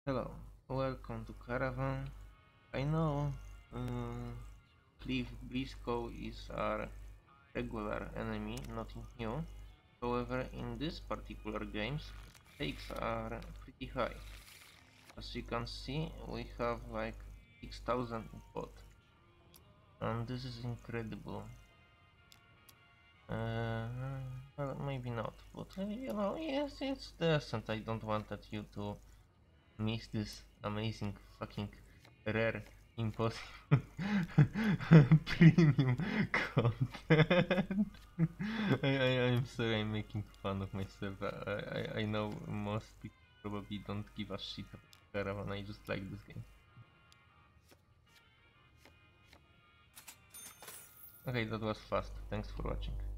Hello, welcome to Caravan. I know Cliff Briscoe is our regular enemy, nothing new. However, in this particular game, stakes are pretty high. As you can see, we have like 6000 in pot. And this is incredible. Well, maybe not, but you know, yes, it's decent. I don't want that you to miss this amazing fucking rare impossible premium content. I'm sorry, I'm making fun of myself. I know most people probably don't give a shit about Caravan. I just like this game. Okay, that was fast. Thanks for watching.